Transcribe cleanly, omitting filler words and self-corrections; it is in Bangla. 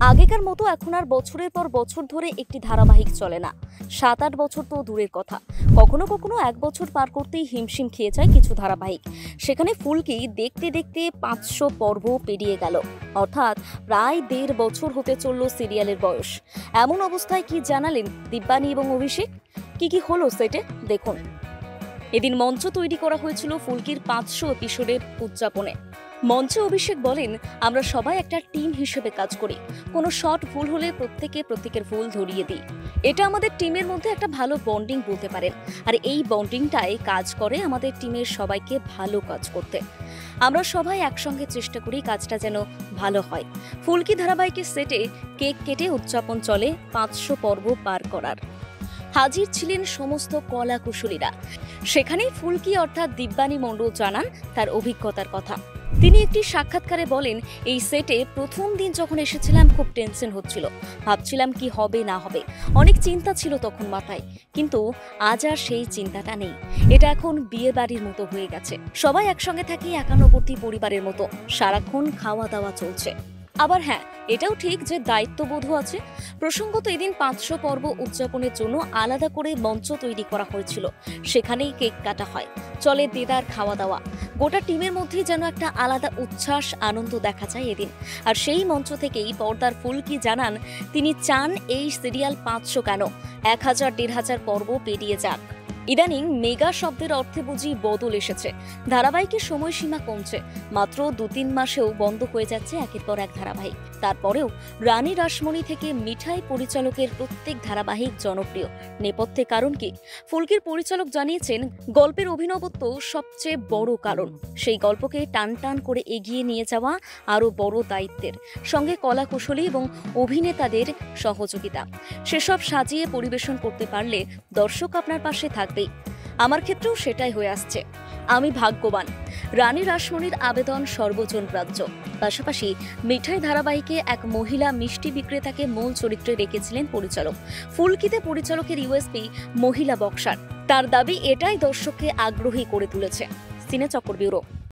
আগেকার মতো এখন আর বছরের পর বছর ধরে একটি ধারাবাহিক চলে না। 7-8 বছর তো দূরের কথা, কখনো কখনো 1 বছর পার করতেই হিমশিম খেয়ে যায় কিছু ধারাবাহিক। সেখানে ফুলকি দেখতে দেখতে 500 পর্ব পেরিয়ে গেল, অর্থাৎ প্রায় 1.5 বছর হতে চলল সিরিয়ালের বয়স। এমন অবস্থায় কি জানালেন দিব্যানী এবং অভিষেক? কি হলো সেটে দেখুন। এদিন মঞ্চ তৈরি করা হয়েছিল ফুলকির 500 এপিসোডের উদযাপনে। মঞ্চে অভিষেক বলেন, আমরা সবাই একটা টিম হিসেবে কাজ করি, কোনো শট ভুল হলে প্রত্যেকের ভুল ধরিয়ে দিই। এটা আমাদের টিমের মধ্যে একটা ভালো বন্ডিং বলতে পারেন, আর এই বন্ডিংটাই কাজ করে আমাদের টিমের সবাইকে ভালো কাজ করতে। আমরা সবাই একসঙ্গে চেষ্টা করি কাজটা যেন ভালো হয়। ফুলকি ধারাবাহিকের সেটে কেক কেটে উদযাপন চলে 500 পর্ব পার করার। হাজির ছিলেন সমস্ত কলা কুশলীরা। সেখানেই ফুলকি অর্থাৎ দিব্যানী মণ্ডল জানান তার অভিজ্ঞতার কথা। তিনি একটি সাক্ষাৎকারে বলেন, এই সেটে প্রথম দিন যখন এসেছিলাম খুব টেনশন হচ্ছিল, ভাবছিলাম কি হবে না হবে, অনেক চিন্তা ছিল তখন মাথায়, কিন্তু আজ আর সেই চিন্তাটা নেই। এটা এখন বিয়ে বাড়ির মতো হয়ে গেছে, সবাই একসঙ্গে থাকি একান্নবর্তী পরিবারের মতো, সারাক্ষণ খাওয়া দাওয়া চলছে। আবার হ্যাঁ, এটাও ঠিক যে দায়িত্ববোধও আছে। প্রসঙ্গত এদিন 500 পর্ব উদযাপনের জন্য আলাদা করে মঞ্চ তৈরি করা হয়েছিল, সেখানেই কেক কাটা হয়, চলে দেদার খাওয়া দাওয়া। গোটা টিমের মধ্যেই যেন একটা আলাদা উচ্ছ্বাস আনন্দ দেখা যায় এদিন। আর সেই মঞ্চ থেকেই পর্দার ফুলকি জানান তিনি চান এই সিরিয়াল 500 কেন 1000-1500 পর্ব পেরিয়ে যাক। ইদানিং মেগা শব্দের অর্থে বুঝি বদল এসেছে, ধারাবাহিকের সময়সীমা কমছে, মাত্র 2-3 মাসেও বন্ধ হয়ে যাচ্ছে একের পর এক ধারাবাহিক। তারপরেও রানী রাসমণি থেকে মিঠাই পরিচালকের প্রত্যেক ধারাবাহিক জনপ্রিয়। নেপথ্যে কারণ কি? ফুলকির পরিচালক জানিয়েছেন, গল্পের অভিনবত্ব সবচেয়ে বড় কারণ। সেই গল্পকে টান টান করে এগিয়ে নিয়ে যাওয়া আরও বড় দায়িত্বের, সঙ্গে কলা কুশলী এবং অভিনেতাদের সহযোগিতা। সেসব সাজিয়ে পরিবেশন করতে পারলে দর্শক আপনার পাশে থাকবে। আমার ক্ষেত্রেও সেটাই হয়ে আসছে, আমি ভাগ্যবান। রানী রাসমণির আবেদন সর্বজন গ্রাহ্য। পাশাপাশি মিঠাই ধারাবাহিকে এক মহিলা মিষ্টি বিক্রেতাকে মূল চরিত্রে রেখেছিলেন পরিচালক। ফুলকিতে পরিচালকের ইউএসপি মহিলা বক্সার। তার দাবি এটাই দর্শককে আগ্রহী করে তুলেছে। সিনে চক্র ব্যুরো।